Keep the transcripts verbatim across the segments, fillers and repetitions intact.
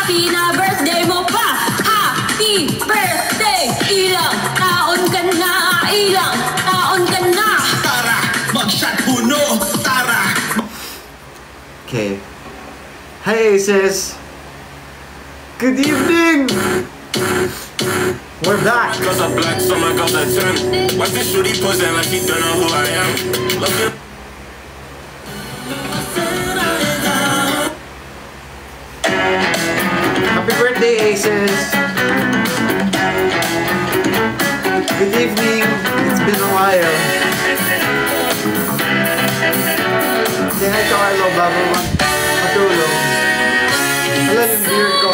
happy na birthday mo pa. Happy birthday! Ilang taon ka na, ilang taon ka na. Tara, mag-shot puno, tara. Okay. Hey sis. Good evening. We're back. Cause I'm black, so my girl's a ten. Watch this shorty posing like she don't know who I am. Look at Happy birthday, Aces! Good evening. It's been a while. Say hi to Arlo bago matulog. Hala yung beer ko.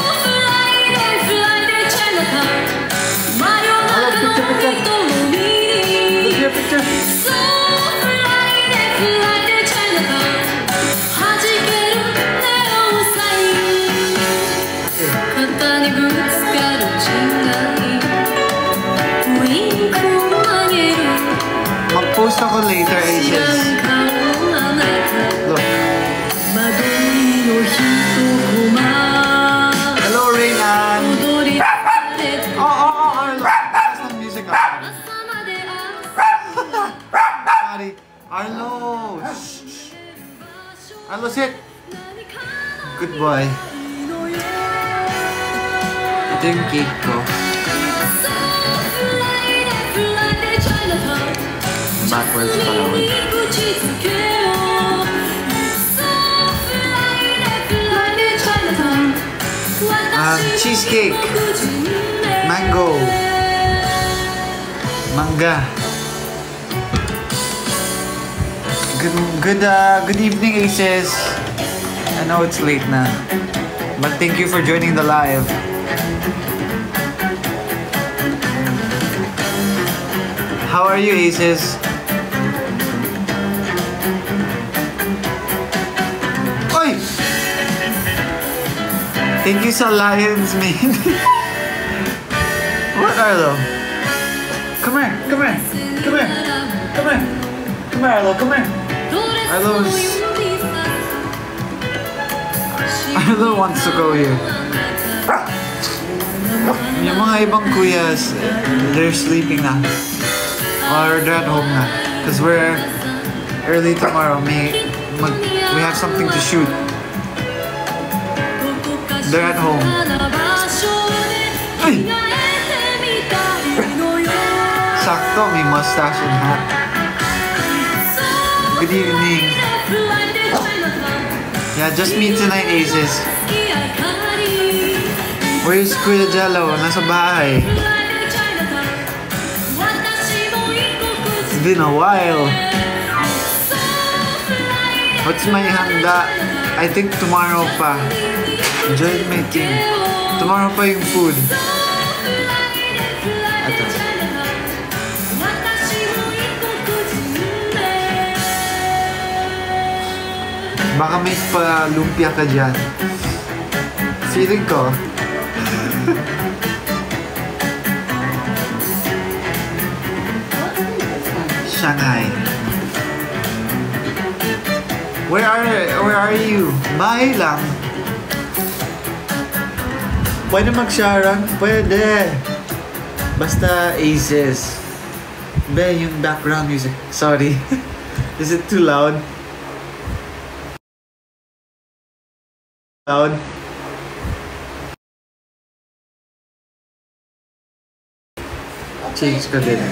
Hala, picture, picture. Picture, picture. Mag-post ako later, Aces. Look. Hello, Raynan. Oh, oh, oh, Arlo. That's the music up. Sorry. Arlo. Shh. Arlo, sit. Good boy. Ito yung cake ko. Backwards pala wait. Um, cheesecake. Mango. Manga. Good, good, uh, good evening, Aces. I know it's late na, but thank you for joining the live. How are you, Aces? Oy! Thank you sa Lions, man. What are those? Come here, come here, come here, come here. Come here, Arlo, come here. Arlo's... Arlo wants to go here. Yung mga ibang kuyas, they're sleeping na. Or they're at home na. Because we're early tomorrow. May, mag, we have something to shoot. They're at home. Ay! Sakto, may mustache and hat. Good evening. Yeah, just me tonight, Aces. Where's Kuya Jello? Nasa bahay. It's been a while. What's my handa? I think tomorrow pa. Joint making. Tomorrow pa yung food. Ito. Baka may pa-lumpia ka dyan. Feeling ko. Shanghai. Where are where are you? Bahay lang. Pwede mag-sharon? Pwede. Basta Aces. Be, yung background music. Sorry. Is it too loud? Loud? Change ko din.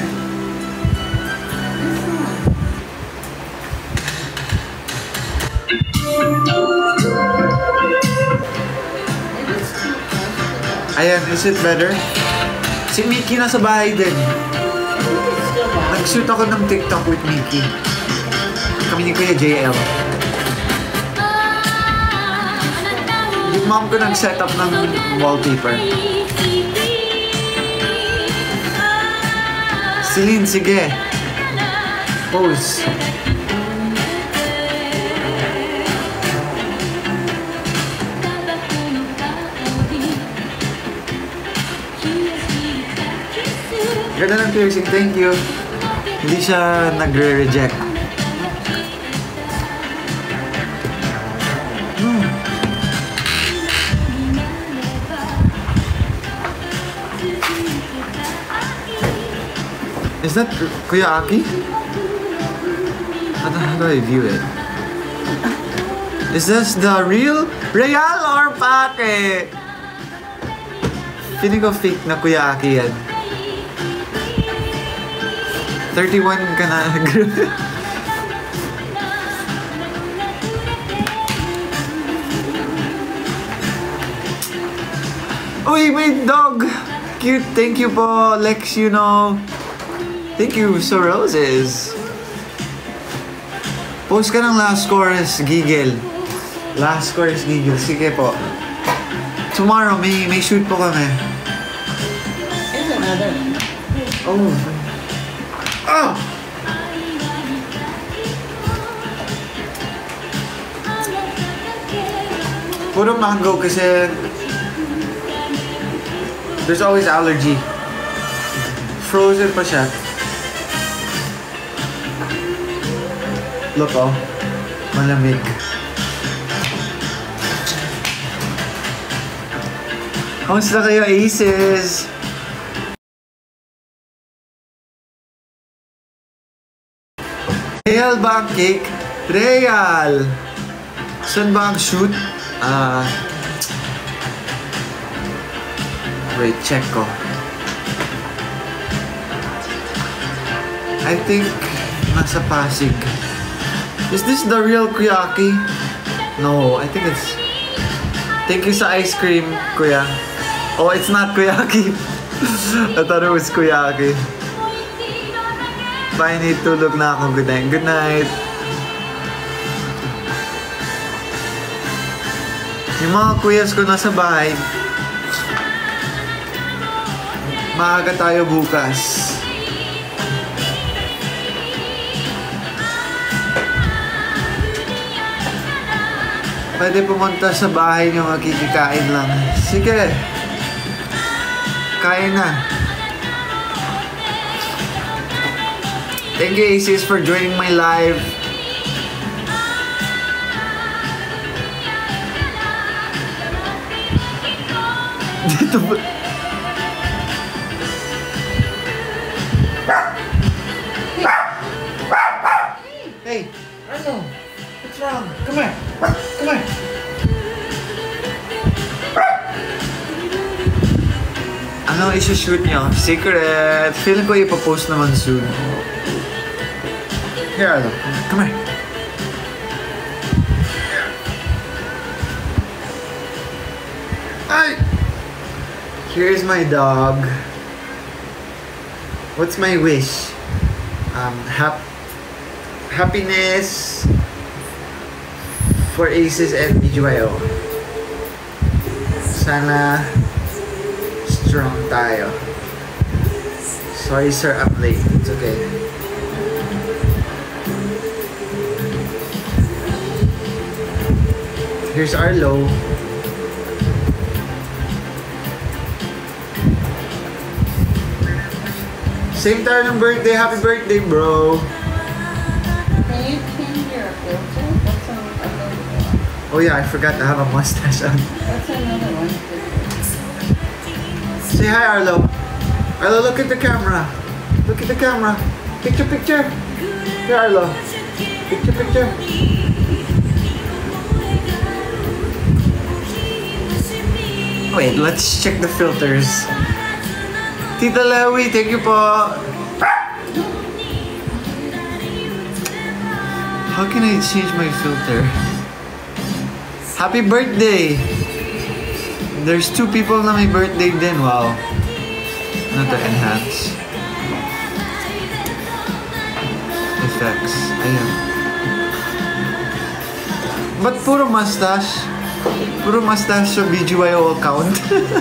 Ayan, is it better? Si Mickey nasa bahay din. Nag-shoot ako ng TikTok with Mickey. Kami ni Kuya J L. Yung mom ko nag-set up ng wallpaper. Celine, sige. Pose. Ganda ng piercing, thank you. Hindi siya nagre-reject. Hmm. that Kuya Aki? How do, how do I view it? Is this the real Real or Pake? Feeling ko fake na Kuya Aki yan. thirty-one ka na. Uy, may dog! Cute, thank you po, Lex, you know. Thank you, so roses. Post ka ng last chorus, Gigel. Last chorus, Gigel. Sige po. Tomorrow, may may shoot po kami. Here's another. Oh. Oh! Puro mango kasi there's always allergy. Frozen pa siya. Look, oh. Malamig. Kamusta kayo, Aces? Real ba ang cake? Real! Saan ba ang shoot? Ah... Uh, wait, check ko. I think nasa Pasig. Is this the real Kuya Aki? No, I think it's... Thank you sa ice cream, Kuya. Oh, it's not Kuya Aki. I thought it was Kuya Aki. Bye, need tulog na ako. Good night. Good night. Yung mga kuyas ko nasa bahay, maaga tayo bukas. Pwede pumunta sa bahay niyo, makikikain lang. Sige. Kain na. Thank you, Aces, for joining my live. Dito ba? Hey, Arlo, what's wrong? Come here. Come here. Ano isi-shoot nyo? Secret. Feeling ko ipapost naman soon. Here, Arlo. Come here. Ay! Here's my dog. What's my wish? Um, hap happiness for Aces and B G Y O. Sana strong tayo. Sorry sir, I'm late. It's okay. Here's Arlo. Same tayo ng birthday. Happy birthday, bro. Can you change your filter? That's another one. Oh yeah, I forgot to have a mustache on. That's another one. Say hi, Arlo. Arlo, look at the camera. Look at the camera. Picture, picture. Here, Arlo. Picture, picture. Wait, let's check the filters. Tita Lewy, thank you po. How can I change my filter? Happy birthday! There's two people na may birthday din. Wow. Not to enhance. Effects. Ayan. Ba't puro mustache? Puro mustache sa B G Y O account.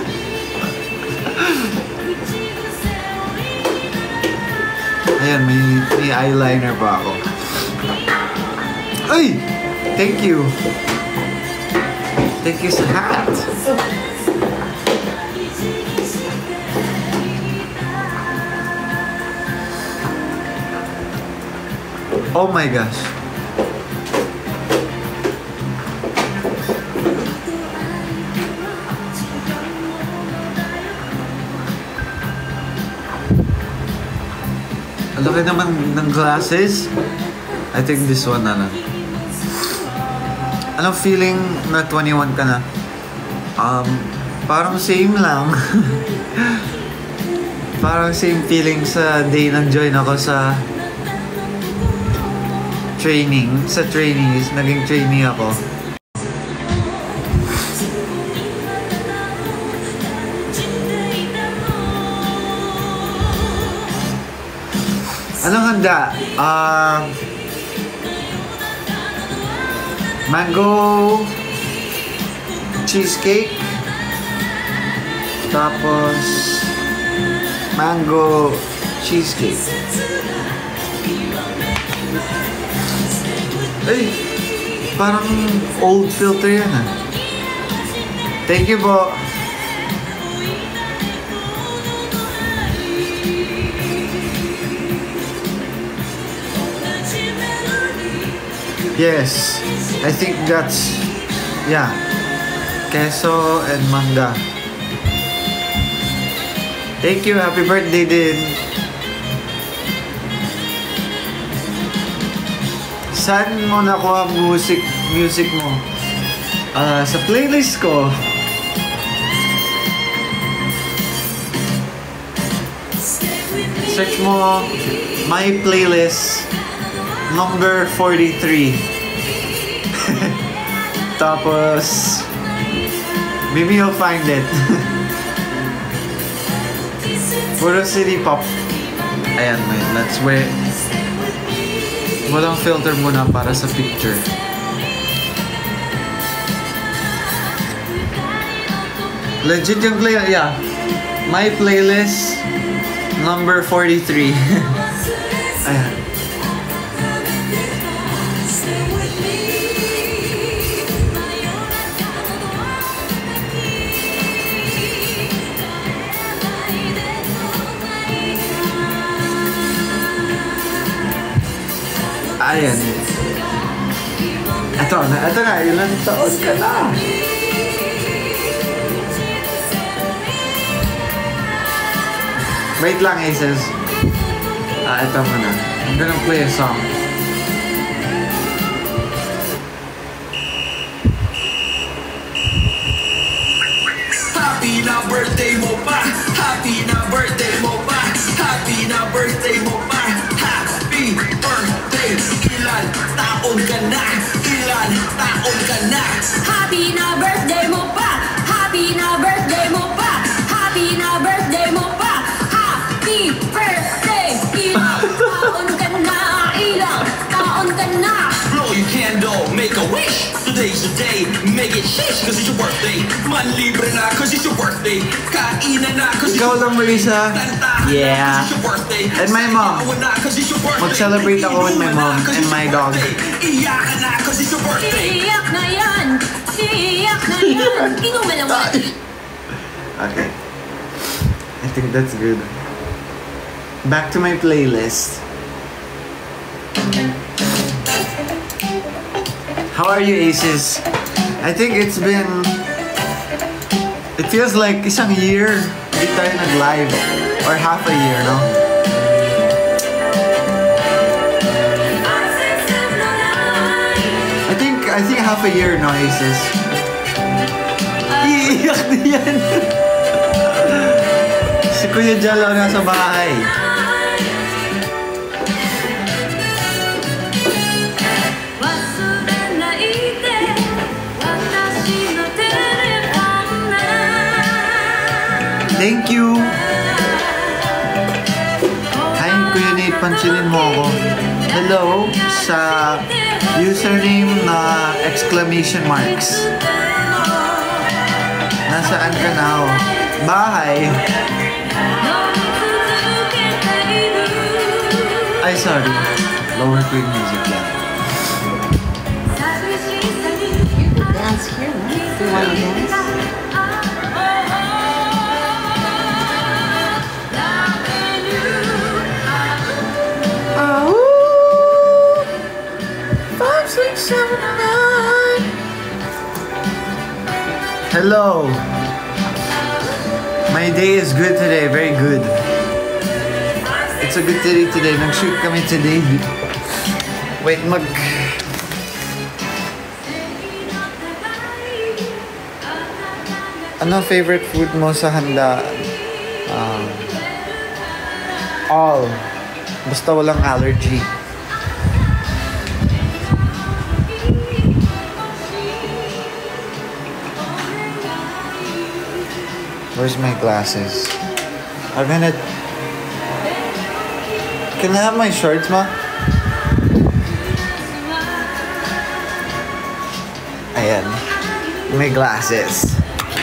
Ayan, may, may eyeliner pa ako. Ay! Thank you. Thank you sa hat. Oh my gosh. laki naman ng glasses. I think this one na lang. Anong feeling na twenty-one ka na? Um, parang same lang. Parang same feeling sa day nag-join ako sa training. Sa trainees, naging trainee ako. Anong handa? Ah... Uh, mango cheesecake, tapos mango cheesecake. Ay, parang old filter yan ah. Thank you po. Yes, I think that's, yeah, queso and mangga. Thank you, happy birthday din. Saan mo nakuha music, music mo? Uh, sa playlist ko. Search mo my playlist number forty-three. Tapos maybe you'll find it. Puro city pop. Ayan, man. Let's wait. Walang filter muna para sa picture. Legit yung play. Yeah. My playlist number forty-three. Ayan. Ayan. Ito na, ito na. Ilang taon ka na? Wait lang, Aces. Ah, ito muna. I'm gonna play a song. Happy na birthday mo pa. Happy na birthday mo pa. Happy na birthday mo pa. Happy birthday. Ilan taon ka na? Ilan taon ka na? Happy na birthday mo pa. Happy na birthday mo pa. Happy na birthday mo pa. Happy birthday. Ilang taon ka na? Ilang taon ka na? Blow your candle, make a wish. Today's the day, make it shish cause it's your birthday. Manlibre na cause it's your birthday. Kainan na cause it's Ikaw your lang, Marisa. Yeah. And my mom. Mag-celebrate ako with my mom and my dog. Iyakan na cause it's your birthday. Iyak na yan. Iyak na yan. Inuman lang mo. Okay. I think that's good. Back to my playlist. How are you, Aces? I think it's been... It feels like isang year hindi tayo nag-live. Or half a year, no? I think, I think half a year, no, Aces? Iiyak na yan! Si Kuya Jal lang nasa bahay. Thank you! Hi, Kuya Nate, pansinin mo ako. Hello sa username na exclamation marks. Nasaan ka na ako? Bahay. Ay, sorry. Lower ko yung music lang. You could dance here, no? Do you want to dance? Five, six, seven, nine. Hello. My day is good today, very good. It's a good day today. Nag-shoot kami today. Wait, mag... Ano favorite food mo sa handa? Um, all. Basta walang allergy. Where's my glasses? I'm gonna... Can I have my shorts, ma? Ayan. My glasses.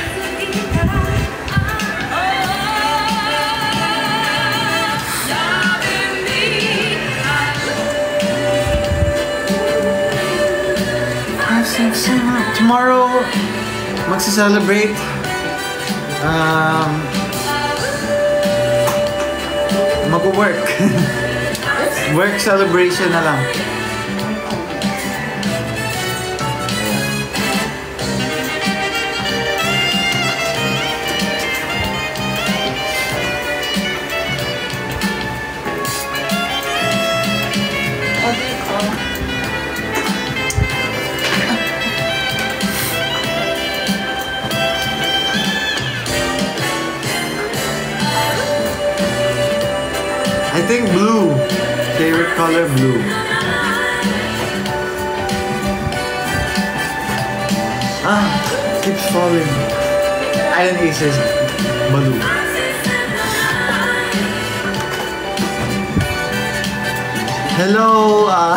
Tomorrow, magsa-celebrate. Um, mag-work. Work celebration na lang. I think blue. Favorite color, blue. Ah, keeps falling. Iron Aces, blue. Hello, uh,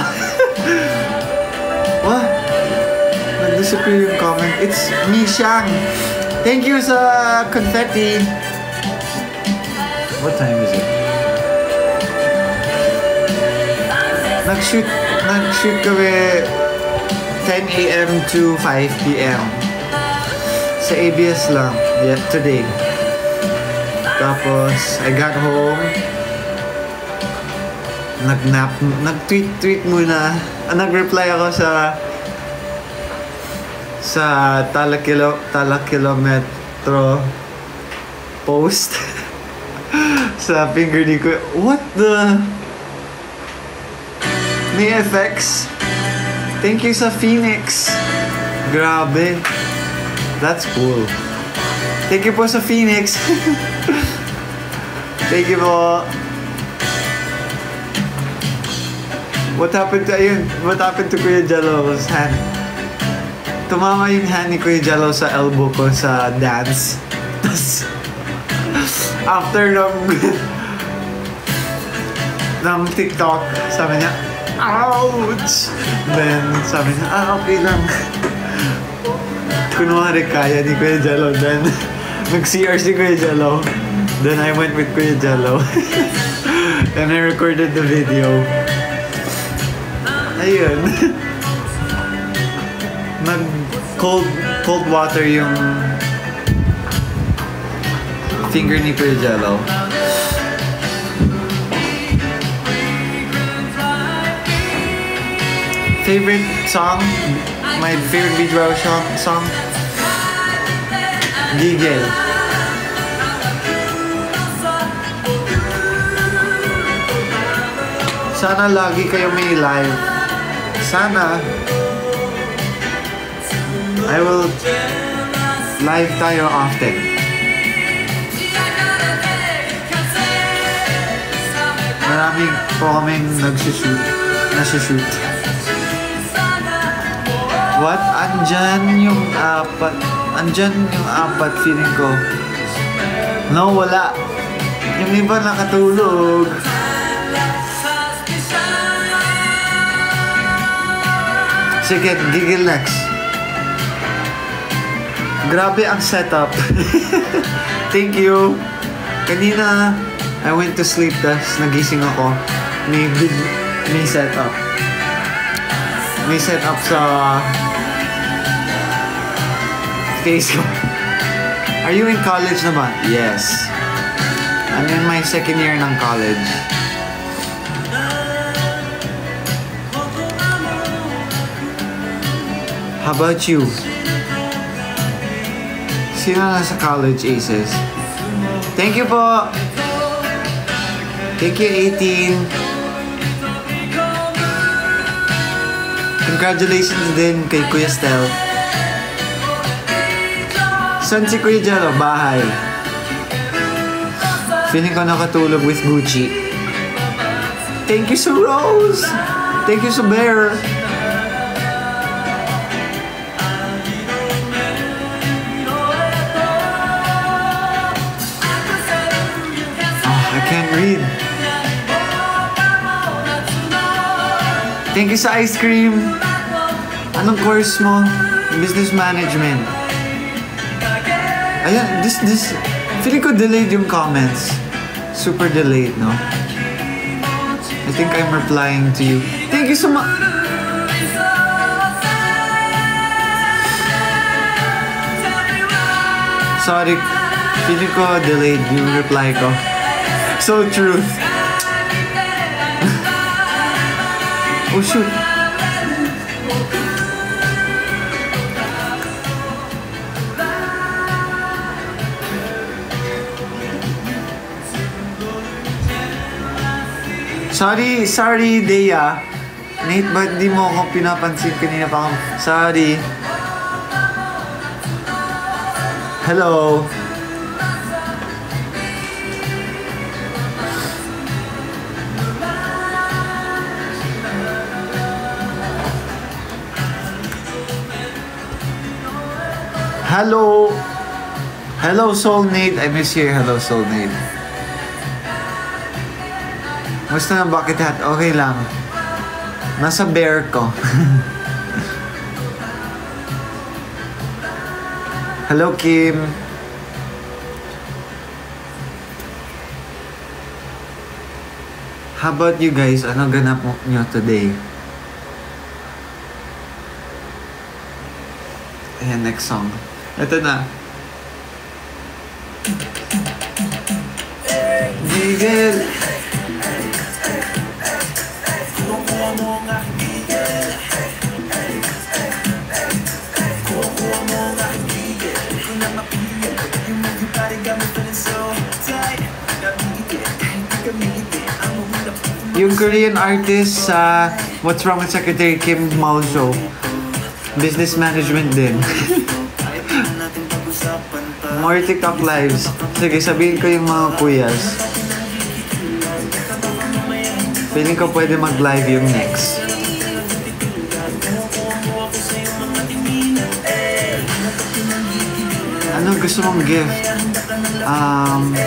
what? Nag-disappear yung comment. It's me, Shang. Thank you sa confetti. What time is it? Nag-shoot, nag-shoot kami ten A M to five P M sa A B S lang, yeah, today. Tapos, I got home, nag-nap, nag-tweet-tweet muna. Ah, nag-reply ako sa sa Talakilo, Talakilometro post sa finger ni ko. What the... May effects. Thank you sa Phoenix. Grabe. That's cool. Thank you po sa Phoenix. Thank you po. What happened to, ayun, what happened to Kuya Jello's hand? Tumama yung hand ni Kuya Jello sa elbow ko sa dance. Tapos, after ng, ng TikTok, sabi niya, ouch! Then, sabi niya, ah, okay lang. Kunwari kaya ni Kuya Jello. Then, nag-C R si Kuya Jello. Then, I went with Kuya Jello. And I recorded the video. Ayun. Nag-cold cold water yung finger ni Kuya Jello. Favorite song? My favorite video song? song? Gigel. Sana lagi kayo may live. Sana. I will live tayo often. Maraming po kaming nagsushoot. Nasushoot. What? Andyan yung apat. Andyan yung apat, feeling ko. No, wala. Yung iba nakatulog. Sige, gigil next. Grabe ang setup. Thank you. Kanina, I went to sleep, tas nagising ako. May, may setup. May setup sa face ko. Are you in college naman? Yes. I'm in my second year ng college. How about you? Sino nasa college, Aces? Thank you po! Thank you, eighteen. Congratulations din kay Kuya Stel. San si Kuya Jello? Bahay. Feeling ko nakatulog with Gucci. Thank you, Sir Rose. Thank you, Sir Bear. Oh, I can't read. Thank you sa ice cream. Anong course mo? Business management. Ayan, this, this, feeling ko delayed yung comments. Super delayed, no? I think I'm replying to you. Thank you so much. Sorry, feeling ko delayed yung reply ko. So truth. Oh shoot. Sorry, sorry, Dea. Nate, ba't di mo ako pinapansin kanina pa ako? Sorry. Hello. Hello. Hello, Soulmate. I miss you. Hello, Soulmate. Musta na bucket hat? Okay lang. Nasa bear ko. Hello, Kim. How about you guys? Ano ganap mo nyo today? Ayan, next song. Ito na. Gigil. Yung Korean artist sa uh, What's Wrong with Secretary Kim Mao Show. Business management din. More TikTok lives. Sige, sabihin ko yung mga kuyas. Feeling ko pwede mag-live yung next. Anong gusto mong gift? Um...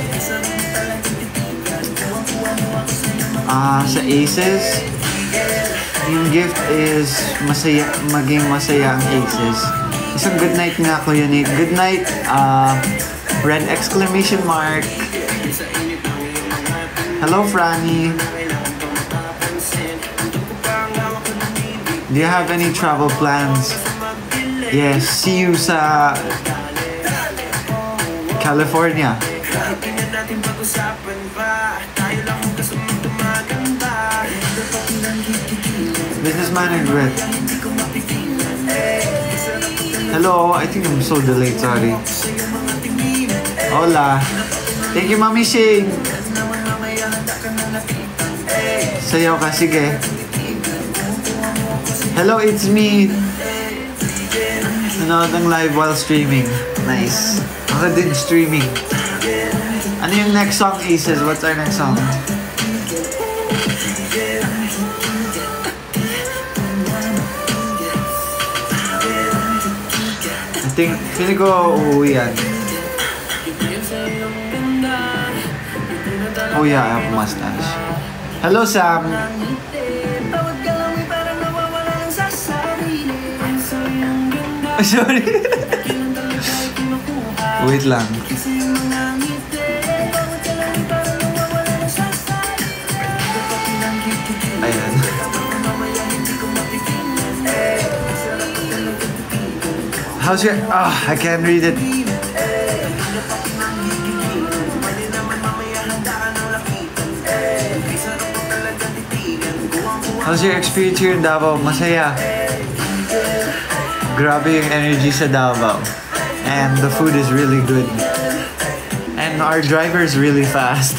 Ah, uh, sa Aces, yung gift is masaya, maging masaya ang Aces. Isang good night nga, Kuya Nate. Good night, uh, red exclamation mark. Hello, Franny. Do you have any travel plans? Yes, see you sa California. Business management. Hello, I think I'm so delayed, sorry. Hola. Thank you, Mami Shane. Sayaw ka, sige. Hello, it's me. Nanood ng live while streaming. Nice. Ako din streaming. Ano yung next song, Aces? What's our next song? I think, feeling ko uuwi yan. Oh yeah, I have a mustache. Hello, Sam. Sorry. Wait lang. Ayan. How's your... Ah, oh, I can't read it. How's your experience here in Davao? Masaya. Grabe yung energy sa Davao. And the food is really good. And Man, our driver's really fast.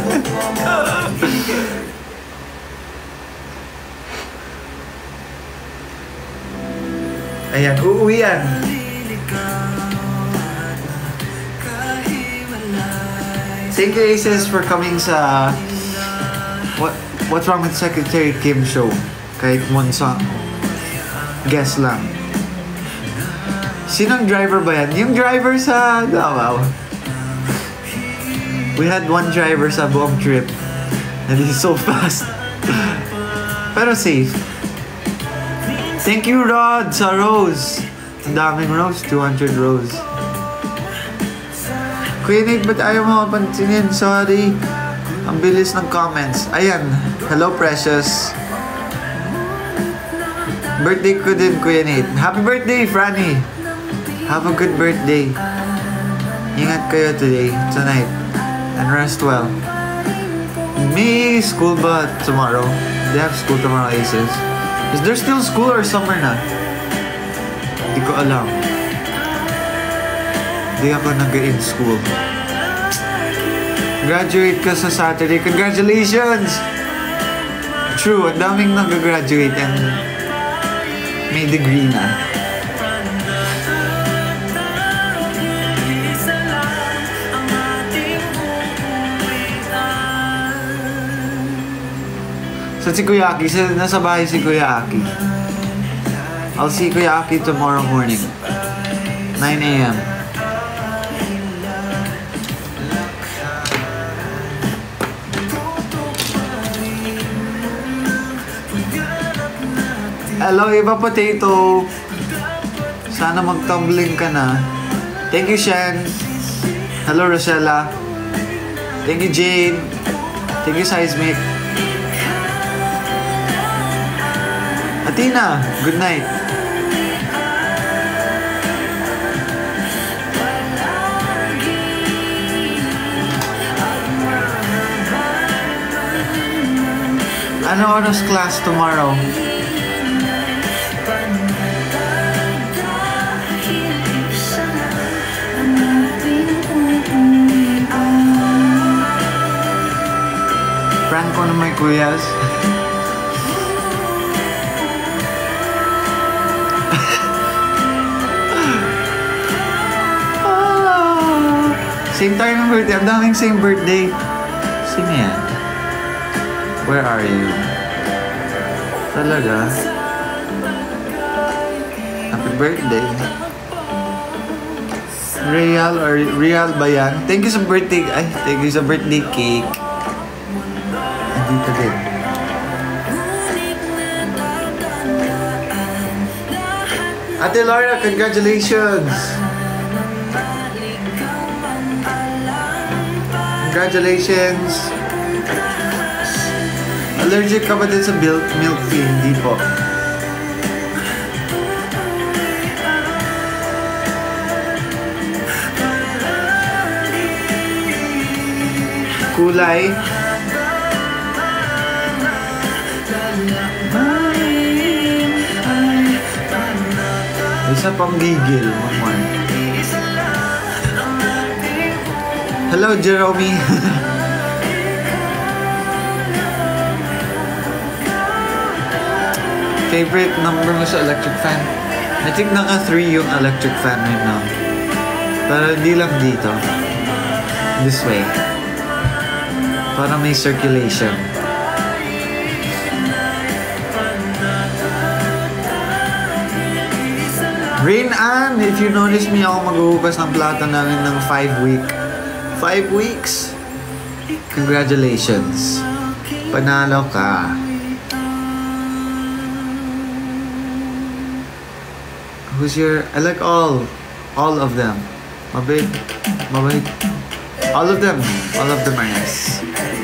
Ayan, uuwi yan. Thank you, Aces, for coming sa What What's Wrong with Secretary Kim show. Kahit one song. Guess lang. Sinong driver ba yan? Yung driver sa Davao. We had one driver sa buong trip. And he's so fast. Pero safe. Thank you, Rod, sa Rose. Ang daming Rose. two hundred Rose. Kuya Nate, ba't ayaw mo pansinin? Sorry. Ang bilis ng comments. Ayan. Hello, Precious. Birthday ko din, Kuya Nate. Happy birthday, Franny. Have a good birthday. Ingat kayo today, tonight. And rest well. May school ba tomorrow? They have school tomorrow, Aces. Is there still school or summer na? Hindi ko alam. Hindi ako nag-in school. Graduate ka sa Saturday. Congratulations! True, ang daming nag-graduate and may degree na. So si Kuya Aki, nasa bahay si Kuya Aki. I'll see Kuya Aki tomorrow morning. nine a m Hello, Iba Potato. Sana mag-tumbling ka na. Thank you, Shen. Hello, Rosella. Thank you, Jane. Thank you, Seismic. Athena, good night. Ano oras class tomorrow? Prank ko na may kuyas. Same time ng birthday. Ang daming same birthday. Sino yan? Where are you? Talaga? Happy birthday. Real or real ba yan? Thank you sa birthday. Ay, thank you sa birthday cake. Dito din. Ate Laura, congratulations! Congratulations! Allergic ka ba din sa milk, milk tea? Hindi po. Kulay. Isa pang gigil. One more. Hello, Jeremy. Favorite number mo sa electric fan? I think naka three yung electric fan right now. Pero hindi lang dito. This way. Para may circulation. Rain Ann, if you notice me, ako maghuhugas ng plato namin ng five week. Five weeks? Congratulations. Panalo ka. Who's your... I like all. All of them. Mabait. Mabait. All of them. All of them are nice.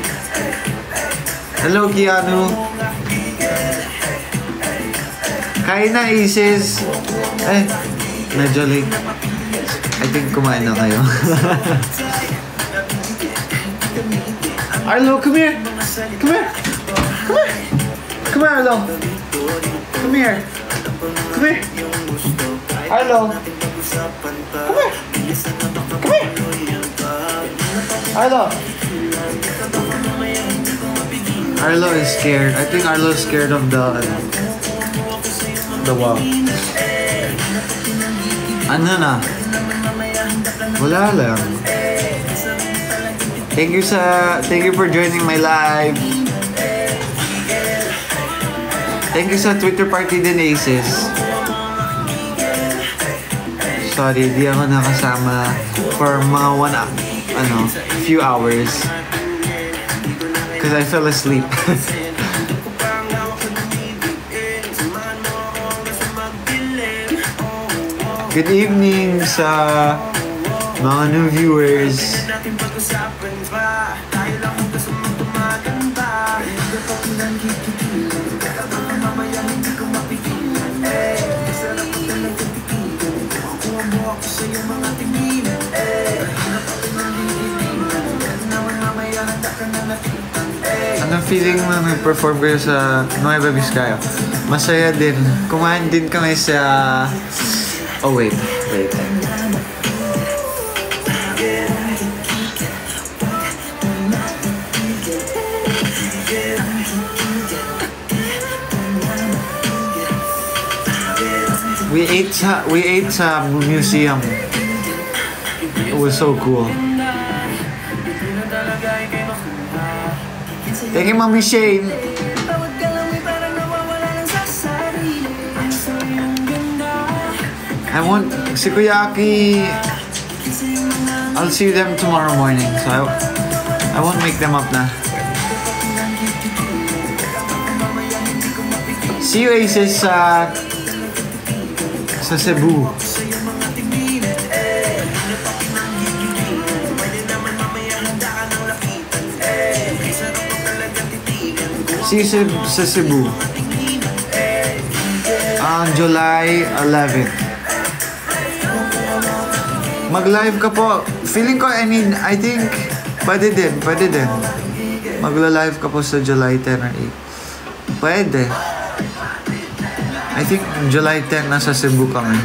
Hello, Keanu. Kain na, Isis. Eh, medyo late. I think kumain na kayo. Arlo, come here. Come here. Come here. Come here, Arlo. Come here. Come here. Arlo. Come here. Come here. Arlo! Arlo is scared. I think Arlo is scared of the the wall. Ano na? Wala lang. Thank you sa thank you for joining my live. Thank you sa Twitter party din, Aces. Sorry, di ako nakasama for mga one ano, few hours. Because I fell asleep. Good evening sa mga new viewers. Anong feeling na nag-perform kayo sa Nueva Vizcaya? Masaya din. Kumain din kami sa... Oh wait, wait. We ate sa we ate sa museum. It was so cool. Thank you, Mommy Shane. I want si Kuya Aki. I'll see them tomorrow morning, so I, I won't make them up na. See you, Aces, sa sa Cebu. See you sa Cebu. On July eleventh. Mag-live ka po. Feeling ko, I mean, I think, pwede din, pwede din. Magla-live ka po sa July tenth or eighth. Pwede. I think July tenth nasa Cebu kami.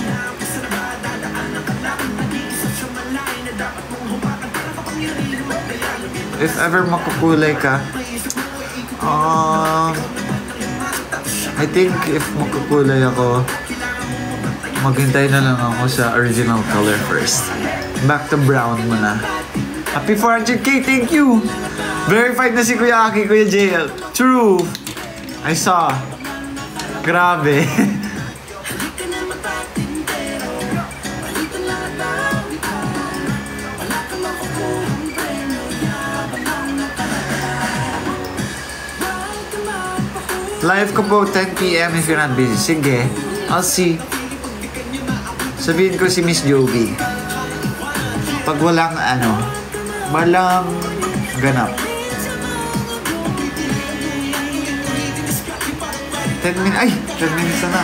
If ever makukulay ka, um, I think if makukulay ako, maghintay na lang ako sa original color first. Back to brown muna. Happy four hundred K, thank you! Verified na si Kuya Aki, Kuya J L. True! I saw. Grabe. Live ko po ten p m if you're not busy. Sige, I'll see. Sabihin ko si Miss Jovi. Pag walang ano, walang ganap. ten minutes, ay, ten minutes na.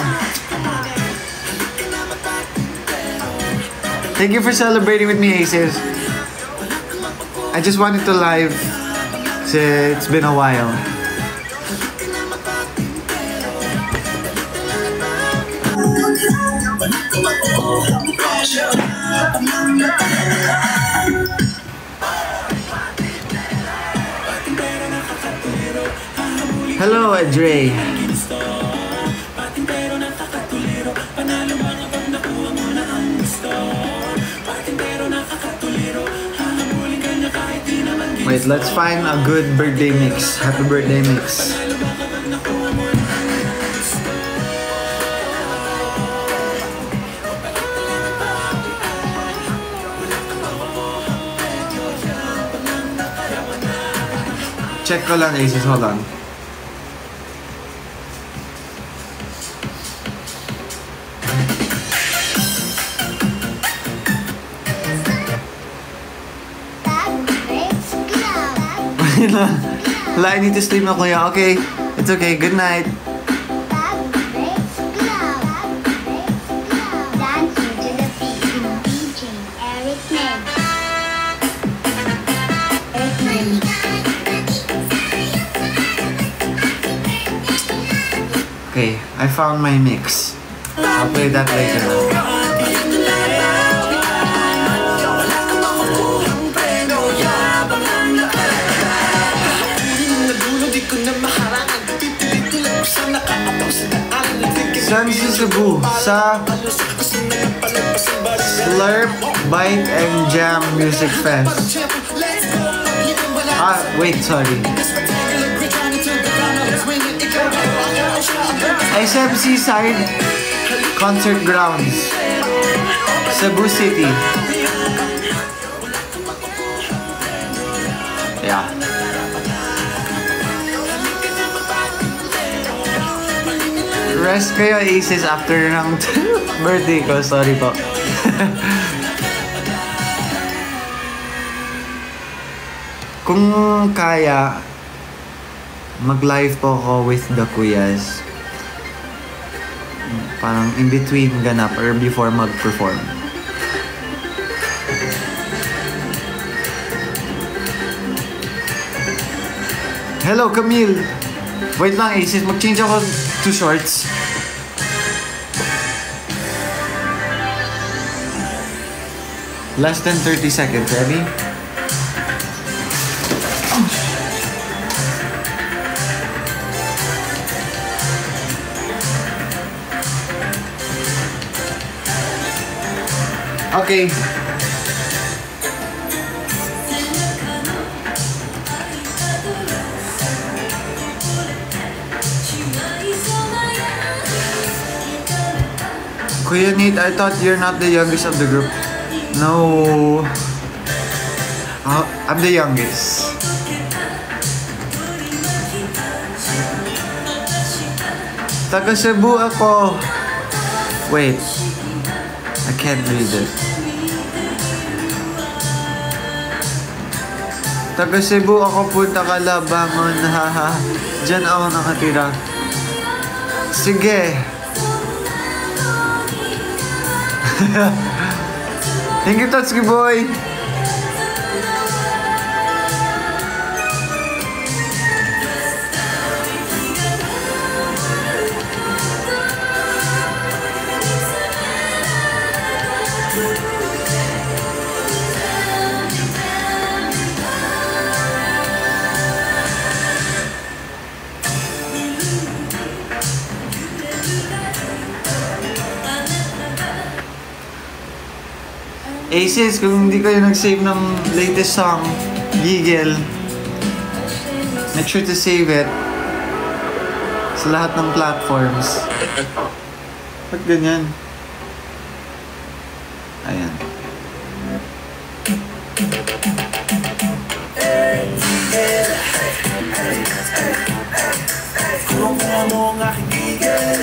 Thank you for celebrating with me, Aces. I just wanted to live. It's been a while. Hello, Dre. Wait, let's find a good birthday mix. Happy birthday mix. Check ko lang, Aces. Hold on. I need to sleep na, Kuya. Okay. It's okay. Good night. Okay, I found my mix. I'll play that later. Cebu sa Slurp, Bite, and Jam Music Fest. Ah, wait, sorry. S M Seaside Concert Grounds, Cebu City. Yeah. Rest kayo, Aces, after ng birthday ko. Sorry po. Kung kaya, mag-live po ako with the Kuyas. Parang in between ganap or before mag-perform. Hello, Camille! Wait lang, Aces. Mag-change ako to shorts. Less than thirty seconds. Ready? Okay. Kuya Nate, I thought you're not the youngest of the group. No. Uh, I'm the youngest. Taga Cebu ako. Wait. I can't read it. Taga Cebu ako, punta Kalabangon, haha. Diyan ako nakatira. Sige. Thank you, Totski boy. Aces, kung hindi kayo nag-save ng latest song, Gigel, make sure to save it sa lahat ng platforms. Ba't ganyan? Ayan. Kuha mo ang aking gigil.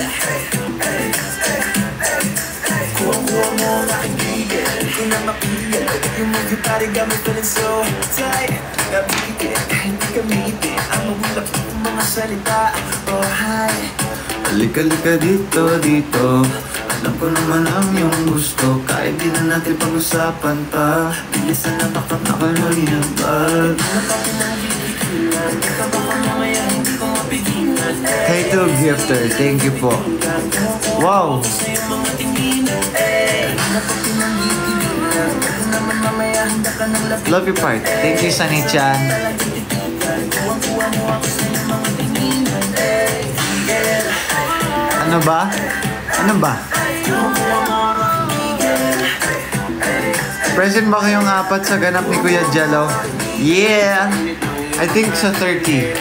Kuha mo ang aking gigil. Hindi na mapigil. You move your body got me feeling so tight. Nabigil, hindi ka miitin. Ang mawulap ng mga salita. Oh hi. Halika-lika dito, dito. Alam ko naman ang iyong gusto. Kahit di na natin pag-usapan pa. Bilisan na baka nakaloli ng bag. Hey to Gifter, thank you po. Wow! Love your part. Thank you, Sunny-chan. Ano ba? Ano ba? Present ba kayong apat sa ganap ni Kuya Jello? Yeah! I think sa thirty.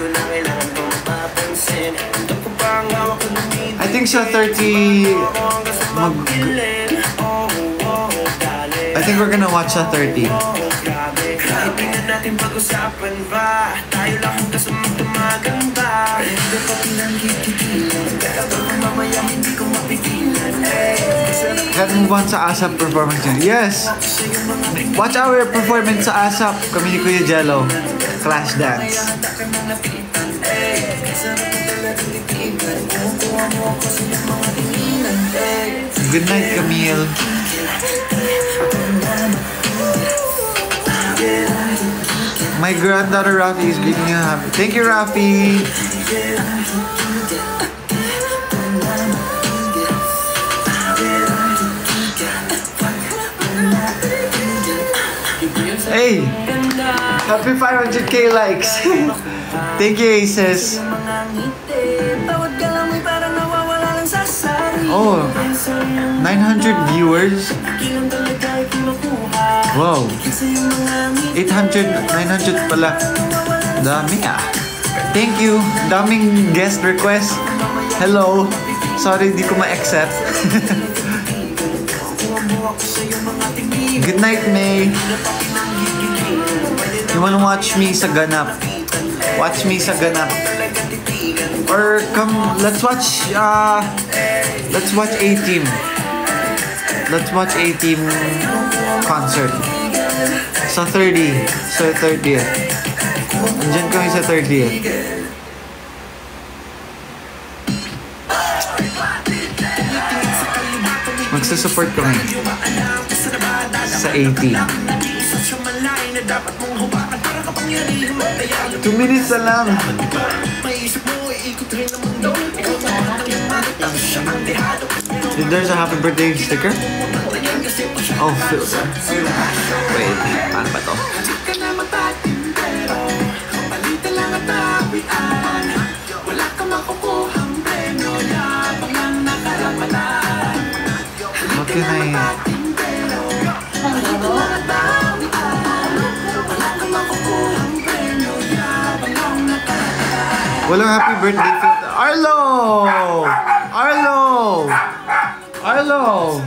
I think sa thirty mag I think we're gonna watch sa thirty. Kahit di na natin pag-usapan ba, tayo lang ang kasamang tumagan ba. Hindi pa pinanggitigilan, kaya ba mamaya hindi ko mapigilan. Let's move on sa ASAP performance yun. Yes! Watch our performance sa ASAP, kami ni Kuya Jello. Clash Dance. Good night, Camille. My granddaughter Rafi is greeting you happy. Thank you, Rafi. Hey, happy five hundred K likes. Thank you, Aces. Oh, nine hundred viewers. Wow. eight hundred, nine hundred pala. Dami ah. Thank you. Daming guest request. Hello. Sorry, di ko ma-accept. Good night, May. You wanna watch me sa ganap? Watch me sa ganap. Or come, let's watch, uh, let's watch A-Team. Let's watch A-Team concert. Sa thirty. Sa thirtieth. Andiyan kami sa thirtieth. Magsa-support kami sa A-Team. Two minutes na lang. There's a happy birthday sticker? Oh, wait, paano ba to? What can I... Walang happy birthday filter. Arlo! Arlo! Arlo!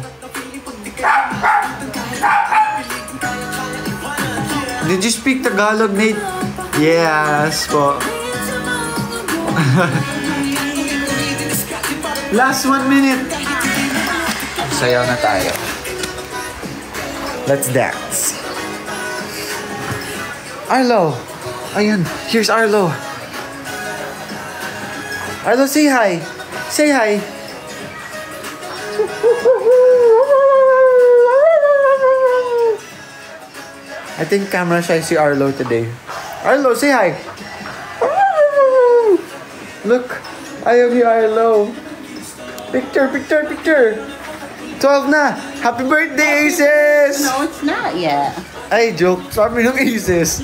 Did you speak Tagalog, Nate? Yes po. Last one minute. Sayaw na tayo. Let's dance. Arlo! Ayan, here's Arlo. Arlo, say hi. Say hi. I think camera shy si Arlo today. Arlo, say hi. Look, I am you, Arlo. Picture, picture, picture. twelve na. Happy birthday, Aces! No, it's not yet. Ay, joke. Sabi ng Aces.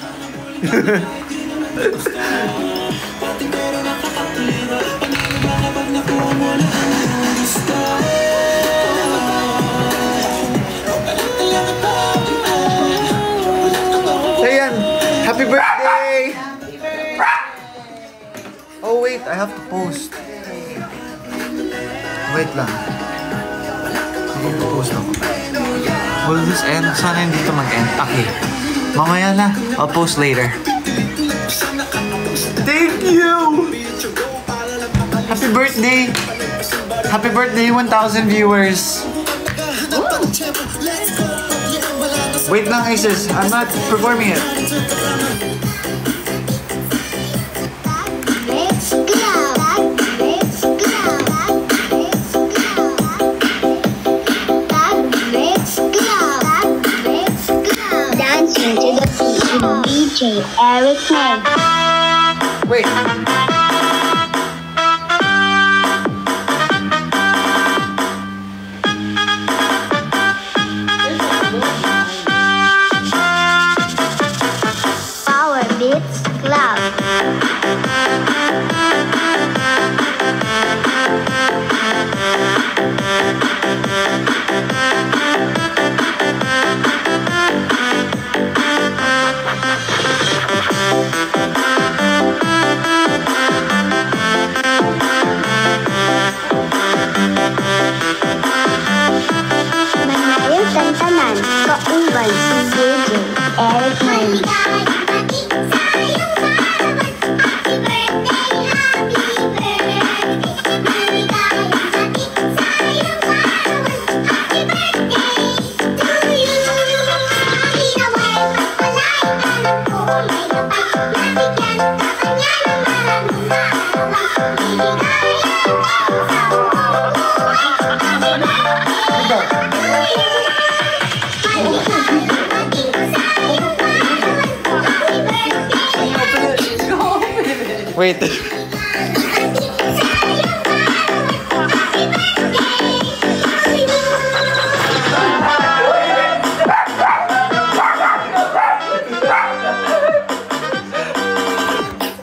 Ayan. Happy birthday! Happy birthday! Oh, wait. I have to post. Wait lang. Mag-post ako. Will this end? Sana hindi ito mag-end. Okay. Mamaya na. I'll post later. Thank you! Happy birthday! Happy birthday, one thousand viewers! Wait lang, Aces. I'm not performing it. Dancing to the beat with D J Eric Meg. Wait. Power Beats Club. Manayang tantanan, kauban si D J Eric Meg. Wait.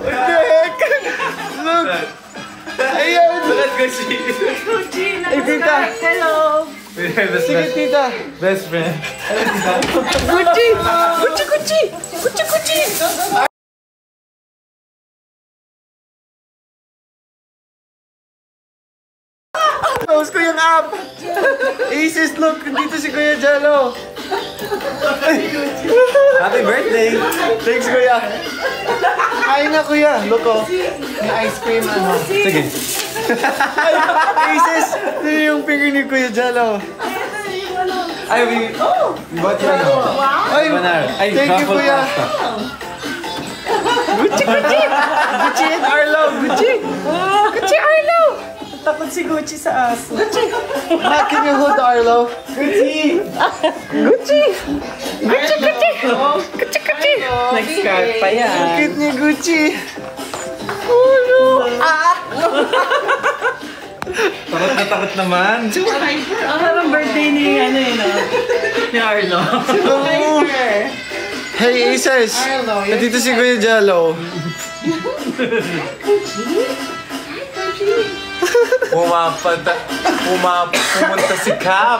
Look! Ayan! Ikita! Sige, tita. Best friend. Gucci! Gucci, Gucci! Gucci, Gucci! Close ko yung app! Aces, look! Dito si Kuya Jello! Happy birthday! Thanks, Kuya! Kain na, Kuya! Look, oh! May ice cream, ano? Sige. Aces! Ito yung finger ni Kuya Jello! Ay, we... Oh! What you know? Ay! Banana. Ay, Thank you, truffle Kuya! pasta. Gucci, Gucci! Gucci and Arlo! Gucci! Gucci, Arlo! Takot si Gucci sa aso. Gucci! Now, can you hold Arlo? Gucci! Gucci! Gucci, Gucci! Gucci, Gucci! Nag-scarf pa yan. Ang cute ni Gucci! Oh no! Ah! Takot na takot naman. Ang harang birthday ni, ano yun, no? Ni Arlo. Oh. Hey, Aces! Nandito si Kuya Jello. Pumapata. Pumap. Pumunta si Cap.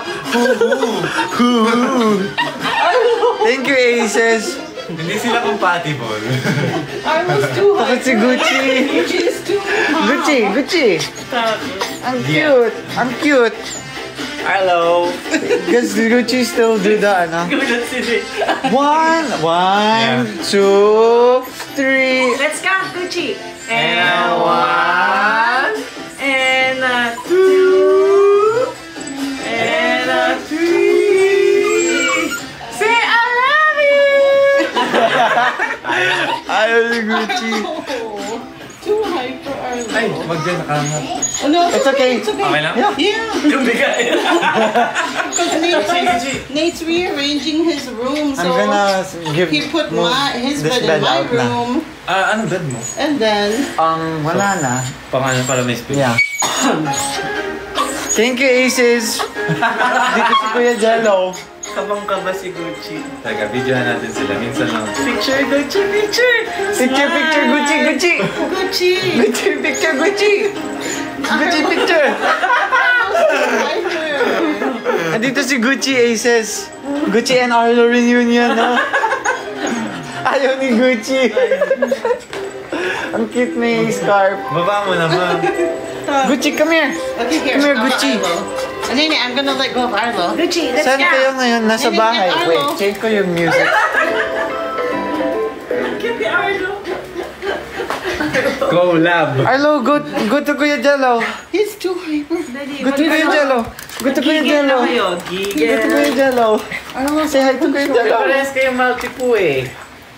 Thank you, Aces! Hindi sila compatible. Arlo's too high. Takot si Gucci! Gucci is too high. Gucci! Gucci! Ang cute! Ang cute! Hello. Does Gucci still do the ano? Gulat sila. One, one, two, three. Let's count, Gucci. And one. And uh, two. And uh, three. Say I love you. Ayaw ni Gucci. Too high for Arlo. Ay, wag dyan. Nakahangat. Oh no, It's okay. It's okay. Okay lang? Yeah. Yeah. Kumigay. Because Nate's, Nate's rearranging his room, so I'm gonna give he put move my his this bed in bed my out na. room, Ah, anong bed mo? and then Um, wala na. Pangalan para may space. Yeah. Thank you, Aces! Dito si Kuya Jello. kabang kaba si Gucci. Teka, videohan natin sila. Minsan lang. Picture, Gucci, picture. Picture, picture, Gucci, Gucci! Gucci. Gucci, picture, Gucci! Gucci, picture! Andito si Gucci, Aces. Gucci and Arlo reunion, no? Ayaw ni Gucci. Ang cute may scarf. Baba mo naman. Gucci, come here. Okay, here. Come here, I'll Gucci. Arlo. Nene, I'm gonna let go of Arlo. Gucci, let's Saan kayo ngayon? Nasa Nene, bahay. Arlo. Wait, change ko yung music. Get the Arlo. Collab. Arlo, go, go to Kuya Jello. He's too hyper. Go to Kuya Jello. Go to Kuya Jello. Go to Kuya Jello. Say hi to Kuya Jello. Parehas kayo multi-po eh.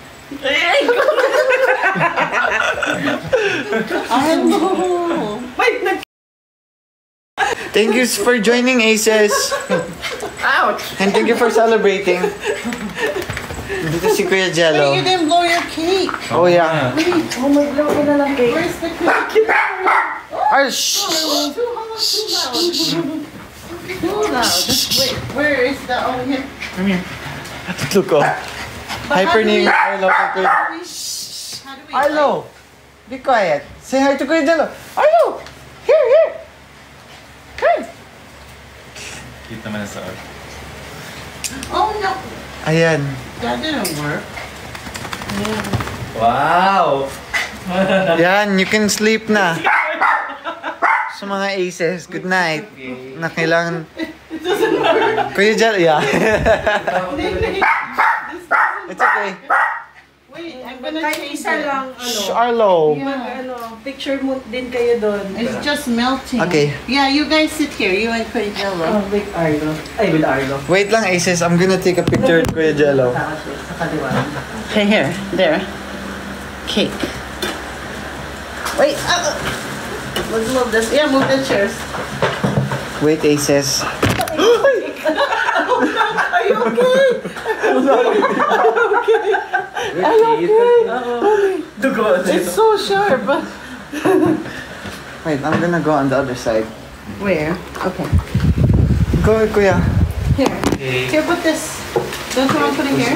Arlo. Wait, nag- Thank you for joining, Aces. Ouch. And thank you for celebrating. Dito si Kuya Jello. You didn't blow your cake. Oh yeah. Oh my God, wala lang cake. Where's the cake? Ay, shh. Too loud, too loud. Too loud. Wait, where is the, oh here. Look oh. Hyper ni Arlo kay Kuya. How do we, Arlo, be quiet. Say hi to Kuya Jello. Arlo, here, here. Come. Cute naman sa art. oh no, Ayan. that didn't work. Wow! Yan, you can sleep na. Sa mga Aces, good night. Na kailangan... It doesn't work. Kuya Jello, yeah. Nene, this doesn't It's okay. Wait, I'm gonna Kahit change isa it. lang, ano, Shh, Arlo. Yeah. ano, picture mo din kayo doon. It's just melting. Okay. Yeah, you guys sit here. You and Kuya Jello. Oh, with Arlo. Ay, with Arlo. Wait lang, Aces. I'm gonna take a picture with Kuya Jello. Sa kaliwa. Okay, here, there. Cake. Wait. Uh, let's move this. Yeah, move the chairs. Wait, Aces. Are you okay? Are you okay? Dugo. It's so sharp. Wait, I'm gonna go on the other side. Where? Okay. Go, Kuya. Here. Here, put this. Don't you want to put it here?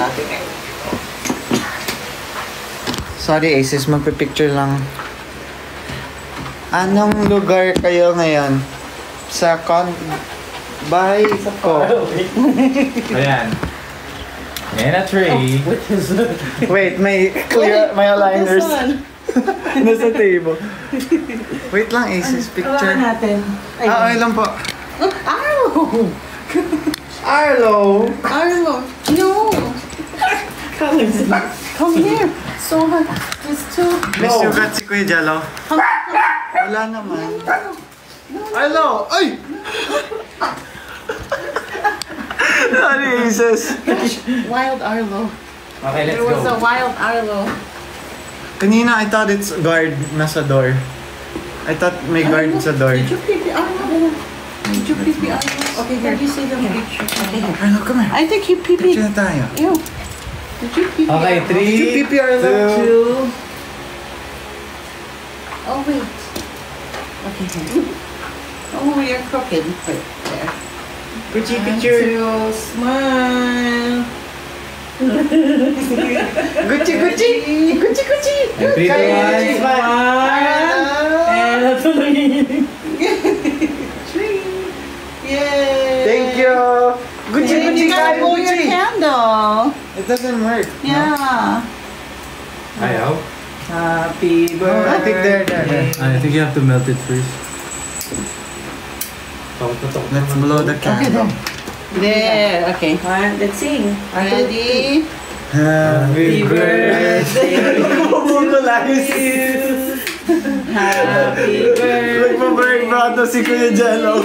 Sorry, Aces. Magpipicture lang. Anong lugar kayo ngayon? Sa con... bahay ko. Ayan. And a tree. With his... Wait, may clear, may aligners. Nasa table. Wait lang, Aces. Picture. Hawakan natin. Ah, okay lang po. Arlo! Arlo! Arlo! No! Come here! So hard. It's too... May sugat si Kuya Jello. Wala naman. Arlo! Ay! Sorry, Aces. Wild Arlo. Okay, let's There was a go. wild Arlo. Kanina, I thought it's guard nasa door. I thought may guard sa door. Did you pee Arlo? Did you pee Arlo? Okay, here. Did you see the picture? Okay, here. Arlo, come here. I think he pee Picture na tayo. Ew. Did you pee Okay, Arlo? three, Did you pee pee Arlo? two, Oh, wait. Okay, here. Oh, you're crooked. Wait, there. Picture, One, picture. two, smile. Gucci, Gucci! Gucci, Gucci! and three, two, one, Gucci. smile. And natuloy. Yay! Thank you! Gucci, Hey, Gucci, you gotta Gucci, blow your Gucci! candle. It doesn't work. Yeah. Ayaw. Happy No, I think there, there, there. I think you have to melt it first. Let's blow the candle. There. Okay. One, let's sing. Ready? Happy birthday Happy birthday. Nagpa-bird brother si Kuya Jello.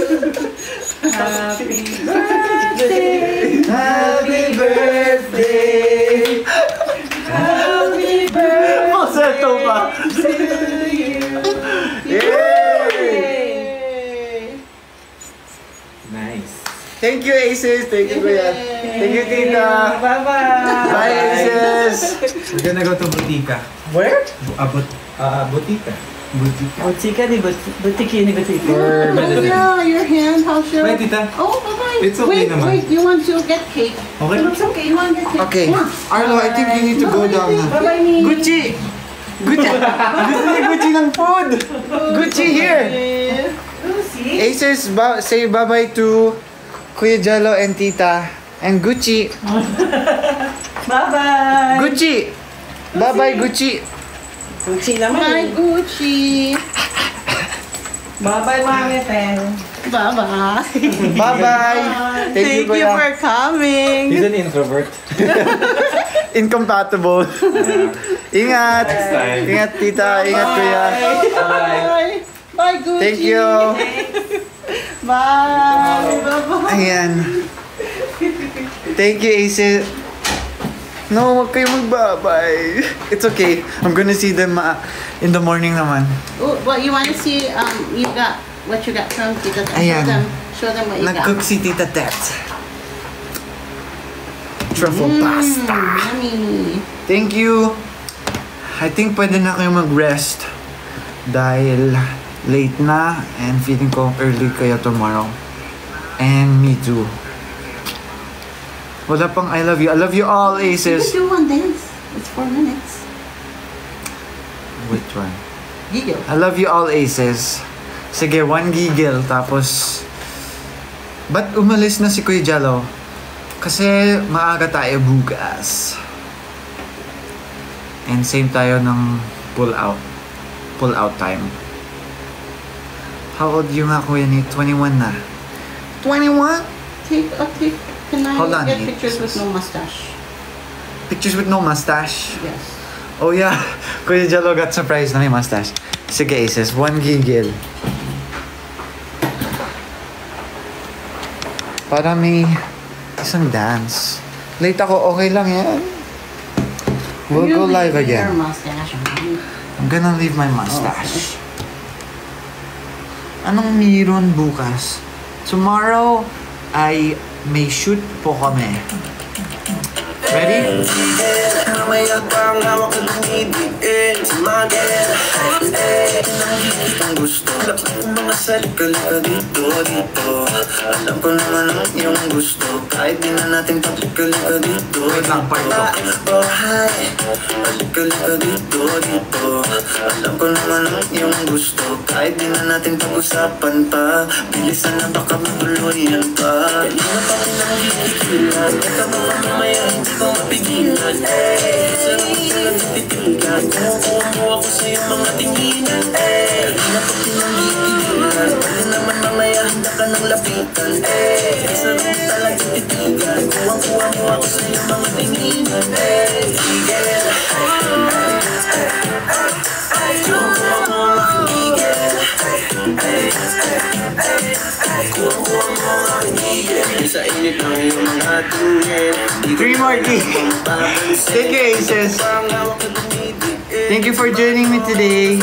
Happy birthday. Happy birthday. Happy birthday. Falsetto pa. Yay! Nice. Thank you, Aces. Thank you, Kuya. Thank you, Tita. Bye-bye. Bye, Aces. We're gonna go to Butika. Where? Uh, but, uh, Butika. Butika. Butika ni butiki ni butiki. For Oh medicine. yeah, your hand, how sure? Bye, Tita. Oh, bye-bye. It's okay wait, naman. Wait, you want to get cake? Okay. It's okay, you want to get cake? Okay. Arlo, I think you need to go down na. Bye-bye, me. Gucci! Gucci! Gusto ni Gucci ng food! Gucci here! Oh, see? Aces, ba say bye-bye to Kuya Jello and Tita. And Gucci. Bye-bye. Gucci! Bye-bye, Gucci. Gucci naman. Bye, Gucci. Bye-bye, Mami Pen. Bye-bye. Bye-bye. Thank, Thank you, you Kuya. for coming. He's an introvert. Incompatible. Ingat. Next time. Ingat, Tita. Ingat, Kuya. Bye. Bye, Gucci. Thank you. Bye. Bye-bye. Ayan. Thank you, Aces. No, huwag kayo magbabay. It's okay. I'm gonna see them uh, in the morning naman. Oh, well, you want to see um you got what you got from Tita Tet? Ayan. Show them, show them what you Nag-cook got. si Tita Tet. Truffle pasta. Yummy. Thank you. I think pwede na kayo mag-rest dahil late na and feeling ko early kayo tomorrow. And me too. Wala pang I love you. I love you all, You Aces. can do one dance. It's four minutes. Which one? Giggle. I love you all, Aces. Sige, one giggle. Tapos, ba't umalis na si Kuya Jello? Kasi maaga tayo bukas. And same tayo ng pull out. Pull out time. How old you nga, Kuya ni? twenty-one na. twenty-one? Take a take. Can I Hold on, get Nate. pictures with no mustache? Pictures with no mustache. Yes. Oh yeah, Kuya Jello got surprised na may mustache. Sige, Aces, one giggle. Para may isang dance. Late ako, okay lang yan. We'll go You live leave Your again. mustache, Mommy. I'm gonna leave my mustache. Anong meron bukas? Tomorrow ay may shoot po kami. Ready? Mamaya pa ang hawak na lumibigin Si Magel Eh, ang gusto Kung mga salika-lika dito, dito Alam ko naman ang iyong gusto Kahit di na natin patlika-lika dito, dito Oh, hi Halika-lika dito, dito Alam ko naman ang iyong gusto Kahit di na natin pag-usapan pa Bilisan na baka matuluyan pa Kanina pa pinanggigilan Teka mo mamaya hindi ko mapigilan Eh, sarap mo talagang titigan Kumukuha mo ako sa iyong mga tinginan Eh, kanina pa pinanggigilan Pwede naman mamaya handa ka ng lapitan Eh, sarap mo talagang titigan Kuha-kuha mo ako sa iyong mga tinginan Eh, tigil Kuha-kuha mo ang aking tigil Kuha-kuha mo ang aking tigil Sa init ng iyong mga tingin Three more K. Thank you, Aces. Thank you for joining me today.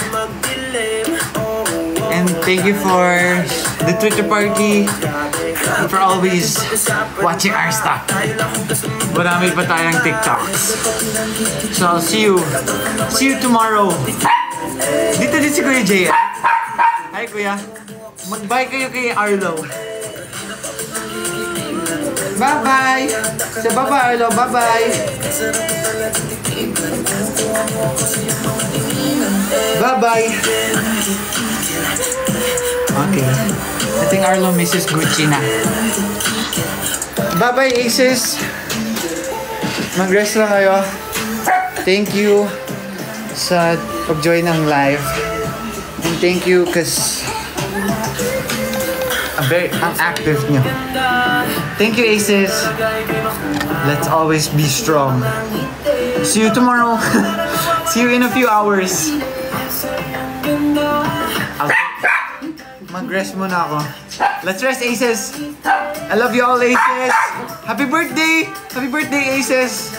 And thank you for the Twitter party. And for always watching our stuff. Marami pa tayong TikToks. So I'll see you. See you tomorrow. Dito din si Kuya Jay. Hi Kuya. Mag-bye kayo kay Arlo. Bye-bye! Sa bye-bye, Arlo. Bye-bye! Bye-bye! Okay. I think Arlo misses Gucci na. Bye-bye, Aces! Mag-rest lang kayo. Thank you sa pag-join ng live. And thank you kasi ang very ang active nyo. Thank you, Aces. Let's always be strong. See you tomorrow. See you in a few hours. I'll mag-rest muna ako. Let's rest, Aces. I love you all, Aces. Happy birthday! Happy birthday, Aces.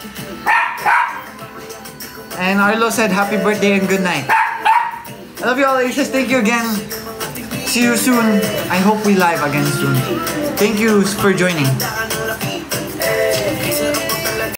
And Arlo said happy birthday and good night. I love you all, Aces. Thank you again. See you soon. I hope we live again soon. Thank you for joining.